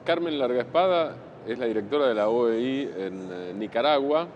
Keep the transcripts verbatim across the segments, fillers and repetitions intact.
Carmen Largaespada es la directora de la O E I en eh, Nicaragua.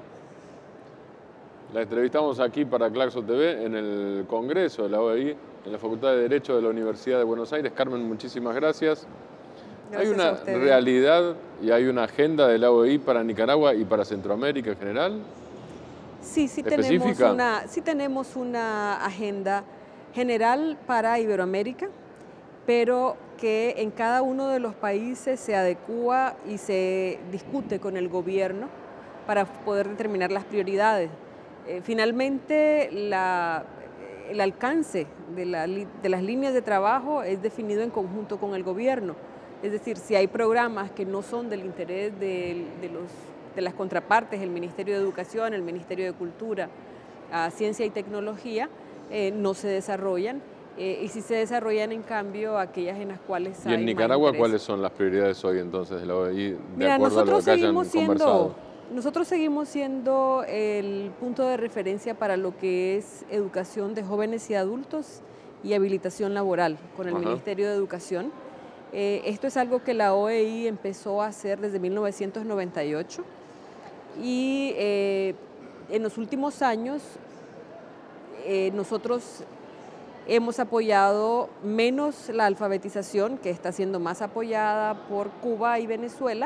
La entrevistamos aquí para Claxo T V en el Congreso de la O E I, en la Facultad de Derecho de la Universidad de Buenos Aires. Carmen, muchísimas gracias. Gracias ¿Hay una a ustedes. realidad y hay una agenda de la O E I para Nicaragua y para Centroamérica en general? Sí, sí tenemos, una, sí tenemos una agenda general para Iberoamérica, pero que en cada uno de los países se adecúa y se discute con el gobierno para poder determinar las prioridades. Eh, finalmente, la, el alcance de, la, de las líneas de trabajo es definido en conjunto con el gobierno. Es decir, si hay programas que no son del interés de, de, los, de las contrapartes, el Ministerio de Educación, el Ministerio de Cultura, a Ciencia y Tecnología, eh, no se desarrollan. Eh, y si se desarrollan, en cambio, aquellas en las cuales hay más ¿Y en Nicaragua interés. ¿Cuáles son las prioridades hoy entonces de la O E I, de Mira, acuerdo a lo que hayan seguimos siendo, conversado? Nosotros seguimos siendo el punto de referencia para lo que es educación de jóvenes y adultos y habilitación laboral con el Ajá. Ministerio de Educación. Eh, esto es algo que la O E I empezó a hacer desde mil novecientos noventa y ocho y eh, en los últimos años eh, nosotros hemos apoyado menos la alfabetización, que está siendo más apoyada por Cuba y Venezuela,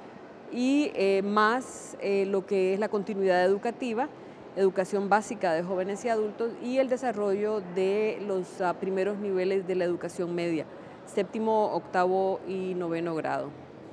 y eh, más eh, lo que es la continuidad educativa, educación básica de jóvenes y adultos y el desarrollo de los uh, primeros niveles de la educación media, séptimo, octavo y noveno grado.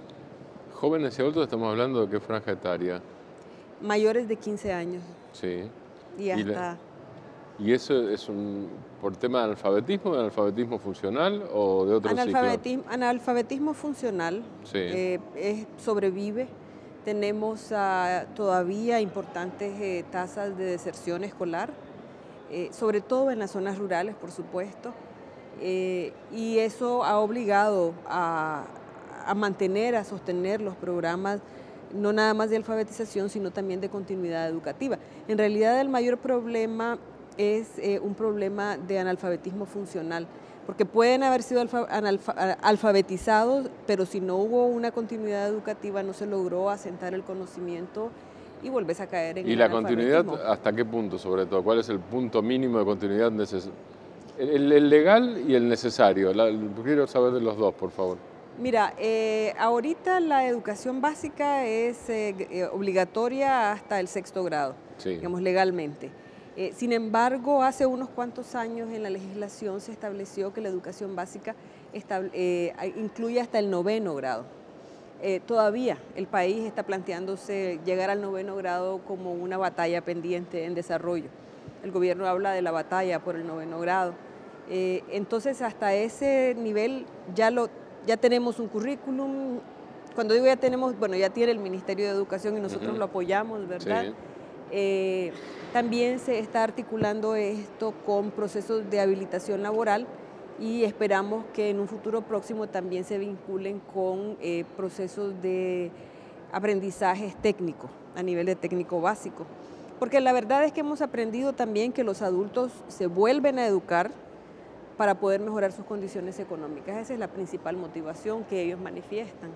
Jóvenes y adultos, estamos hablando de qué franja etaria. Mayores de quince años. Sí. Y hasta... ¿Y, la, ¿y eso es un, por tema de analfabetismo, de analfabetismo funcional o de otro analfabetismo, ciclo? Analfabetismo funcional, sí. eh, es, sobrevive. Tenemos uh, todavía importantes eh, tasas de deserción escolar, eh, sobre todo en las zonas rurales, por supuesto, eh, y eso ha obligado a, a mantener, a sostener los programas, no nada más de alfabetización, sino también de continuidad educativa. En realidad el mayor problema es eh, un problema de analfabetismo funcional, porque pueden haber sido alfa, analfa, alfabetizados, pero si no hubo una continuidad educativa no se logró asentar el conocimiento y volvés a caer en ¿Y el la continuidad hasta qué punto, sobre todo? ¿Cuál es el punto mínimo de continuidad necesario? El, el legal y el necesario. La, quiero saber de los dos, por favor. Mira, eh, ahorita la educación básica es eh, obligatoria hasta el sexto grado, sí. digamos, legalmente. Eh, sin embargo, hace unos cuantos años en la legislación se estableció que la educación básica estable, eh, incluye hasta el noveno grado. Eh, todavía el país está planteándose llegar al noveno grado como una batalla pendiente en desarrollo. El gobierno habla de la batalla por el noveno grado. Eh, entonces, hasta ese nivel ya, lo, ya tenemos un currículum. Cuando digo ya tenemos, bueno, ya tiene el Ministerio de Educación y nosotros uh-huh. lo apoyamos, ¿verdad? Sí. Eh, también se está articulando esto con procesos de habilitación laboral y esperamos que en un futuro próximo también se vinculen con eh, procesos de aprendizajes técnicos, a nivel de técnico básico. Porque la verdad es que hemos aprendido también que los adultos se vuelven a educar para poder mejorar sus condiciones económicas. Esa es la principal motivación que ellos manifiestan.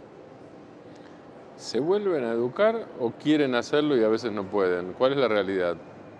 ¿Se vuelven a educar o quieren hacerlo y a veces no pueden? ¿Cuál es la realidad?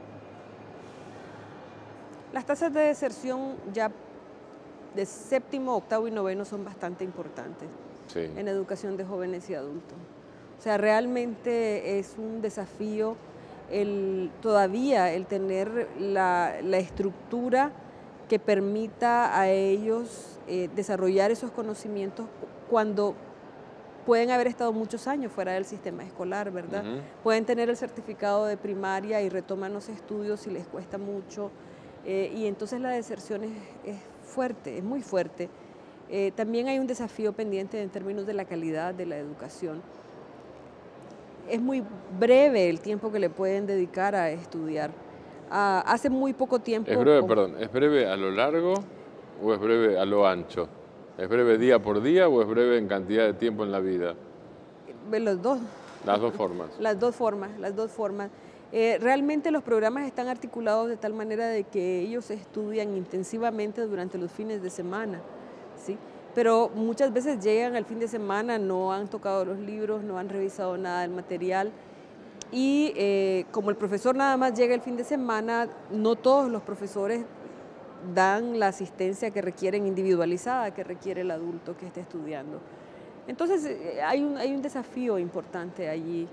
Las tasas de deserción ya de séptimo, octavo y noveno son bastante importantes sí. en educación de jóvenes y adultos. O sea, realmente es un desafío el, todavía el tener la, la estructura que permita a ellos eh, desarrollar esos conocimientos cuando pueden haber estado muchos años fuera del sistema escolar, ¿verdad? Uh-huh. Pueden tener el certificado de primaria y retoman los estudios y les cuesta mucho. Eh, y entonces la deserción es, es fuerte, es muy fuerte. Eh, también hay un desafío pendiente en términos de la calidad de la educación. Es muy breve el tiempo que le pueden dedicar a estudiar. Ah, hace muy poco tiempo... Es breve, perdón, ¿es breve a lo largo o es breve a lo ancho? ¿Es breve día por día o es breve en cantidad de tiempo en la vida? Los dos. Las dos formas. Las dos formas, las dos formas. Eh, realmente los programas están articulados de tal manera de que ellos estudian intensivamente durante los fines de semana, ¿sí? pero muchas veces llegan al fin de semana, no han tocado los libros, no han revisado nada del material y eh, como el profesor nada más llega el fin de semana, no todos los profesores dan la asistencia que requieren individualizada, que requiere el adulto que esté estudiando. Entonces hay un, hay un desafío importante allí.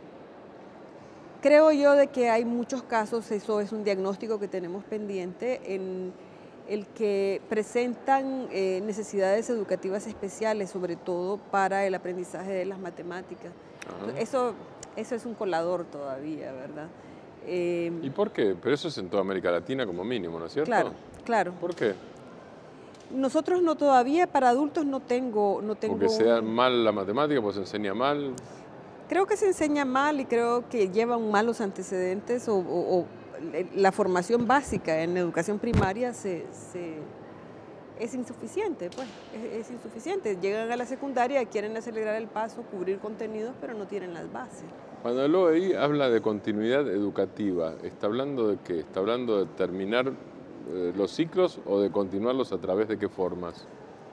Creo yo de que hay muchos casos, eso es un diagnóstico que tenemos pendiente, en el que presentan eh, necesidades educativas especiales, sobre todo para el aprendizaje de las matemáticas. Eso, eso es un colador todavía, ¿verdad? Eh, ¿Y por qué? Pero eso es en toda América Latina como mínimo, ¿no es cierto? Claro, claro. ¿Por qué? Nosotros no todavía, para adultos no tengo... No tengo ¿Porque se da mal la matemática, pues se enseña mal? Creo que se enseña mal y creo que llevan malos antecedentes o, o, o la formación básica en educación primaria se, se, es insuficiente, pues, es, es insuficiente. Llegan a la secundaria, quieren acelerar el paso, cubrir contenidos, pero no tienen las bases. Cuando el O E I habla de continuidad educativa, ¿está hablando de qué? ¿Está hablando de terminar eh, los ciclos o de continuarlos a través de qué formas?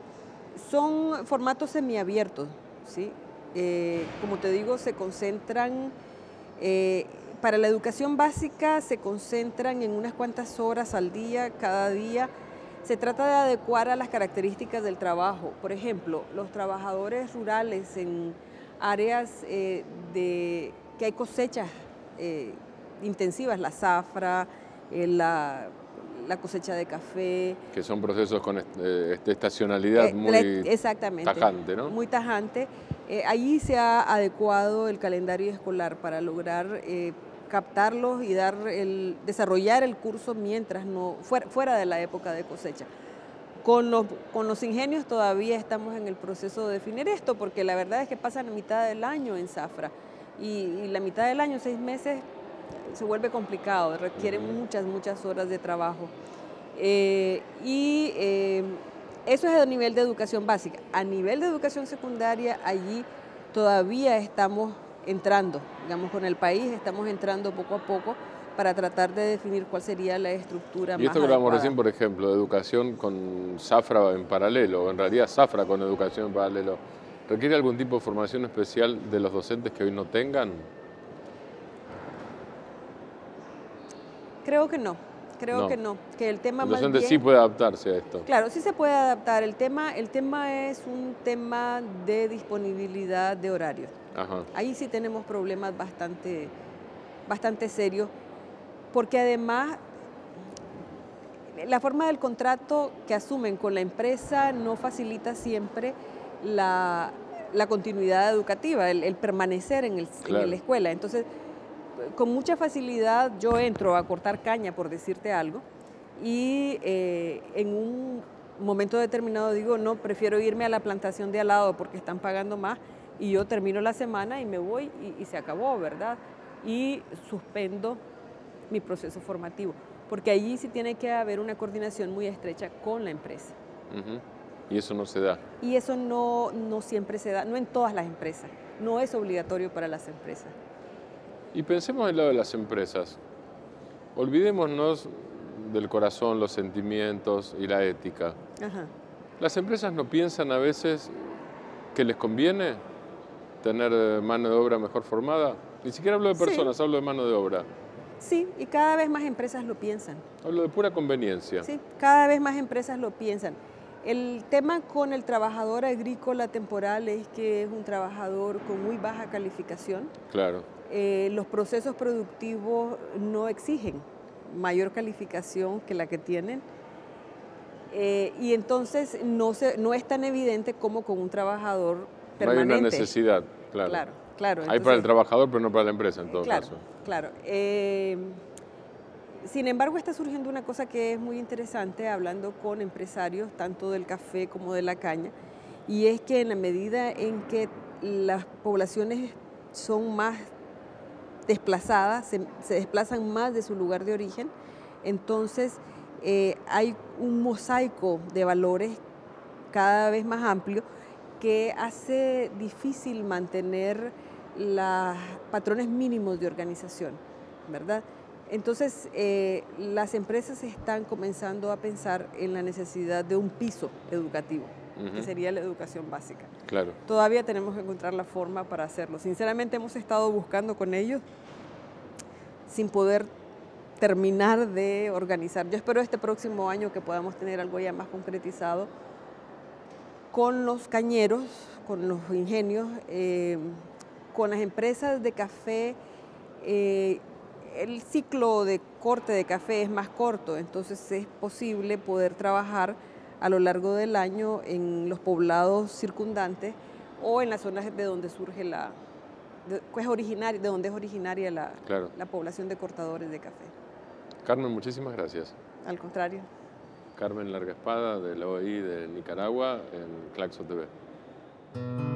Son formatos semiabiertos, ¿sí? Eh, como te digo, se concentran... Eh, Para la educación básica se concentran en unas cuantas horas al día, cada día. Se trata de adecuar a las características del trabajo. Por ejemplo, los trabajadores rurales en áreas eh, de que hay cosechas eh, intensivas, la zafra, eh, la, la cosecha de café. Que son procesos con eh, estacionalidad eh, muy la, exactamente, tajante, ¿no? Muy tajante. Eh, allí se ha adecuado el calendario escolar para lograr eh, captarlos y dar el, desarrollar el curso mientras no, fuera, fuera de la época de cosecha. Con los, con los ingenios todavía estamos en el proceso de definir esto, porque la verdad es que pasan la mitad del año en zafra y, y la mitad del año, seis meses, se vuelve complicado, requiere uh-huh. muchas, muchas horas de trabajo. Eh, y eh, eso es a nivel de educación básica. A nivel de educación secundaria, allí todavía estamos entrando, digamos, con el país, estamos entrando poco a poco para tratar de definir cuál sería la estructura más adecuada. Y esto que hablamos recién, por ejemplo, de educación con zafra en paralelo, o en realidad zafra con educación en paralelo, ¿requiere algún tipo de formación especial de los docentes que hoy no tengan? Creo que no, creo no. que no, que el tema el más docente bien, sí puede adaptarse a esto. Claro, sí se puede adaptar, el tema, el tema es un tema de disponibilidad de horarios. Ajá. Ahí sí tenemos problemas bastante, bastante serios, porque además la forma del contrato que asumen con la empresa no facilita siempre la, la continuidad educativa, el, el permanecer en, el, claro. en la escuela. Entonces, con mucha facilidad yo entro a cortar caña, por decirte algo, y eh, en un momento determinado digo, no, prefiero irme a la plantación de al lado porque están pagando más, y yo termino la semana y me voy y, y se acabó, ¿verdad? Y suspendo mi proceso formativo, porque allí sí tiene que haber una coordinación muy estrecha con la empresa. Uh-huh. Y eso no se da. Y eso no, no siempre se da, no en todas las empresas, no es obligatorio para las empresas. Y pensemos del lado de las empresas. Olvidémonos del corazón, los sentimientos y la ética. Ajá. Las empresas no piensan a veces que les conviene tener mano de obra mejor formada. Ni siquiera hablo de personas, sí. hablo de mano de obra. Sí, y cada vez más empresas lo piensan. Hablo de pura conveniencia. Sí, cada vez más empresas lo piensan. El tema con el trabajador agrícola temporal es que es un trabajador con muy baja calificación. Claro. Eh, los procesos productivos no exigen mayor calificación que la que tienen. Eh, y entonces no, se, no es tan evidente como con un trabajador permanente. No hay una necesidad, claro. Claro, claro. Hay entonces, para el trabajador, pero no para la empresa en todo claro, caso. Claro. Eh, sin embargo, está surgiendo una cosa que es muy interesante, hablando con empresarios, tanto del café como de la caña, y es que en la medida en que las poblaciones son más desplazadas, se, se desplazan más de su lugar de origen, entonces eh, hay un mosaico de valores cada vez más amplio que hace difícil mantener los patrones mínimos de organización, ¿verdad? Entonces, eh, las empresas están comenzando a pensar en la necesidad de un piso educativo. uh-huh. que sería la educación básica. Claro. Todavía tenemos que encontrar la forma para hacerlo. Sinceramente hemos estado buscando con ellos sin poder terminar de organizar. Yo espero este próximo año que podamos tener algo ya más concretizado con los cañeros, con los ingenios, eh, con las empresas de café. Eh, el ciclo de corte de café es más corto, entonces es posible poder trabajar a lo largo del año en los poblados circundantes o en las zonas de donde surge la, de, pues originaria, de donde es originaria la, claro. la población de cortadores de café. Carmen, muchísimas gracias. Al contrario. Carmen Larga Espada, de la O E I de Nicaragua, en Claxo T V.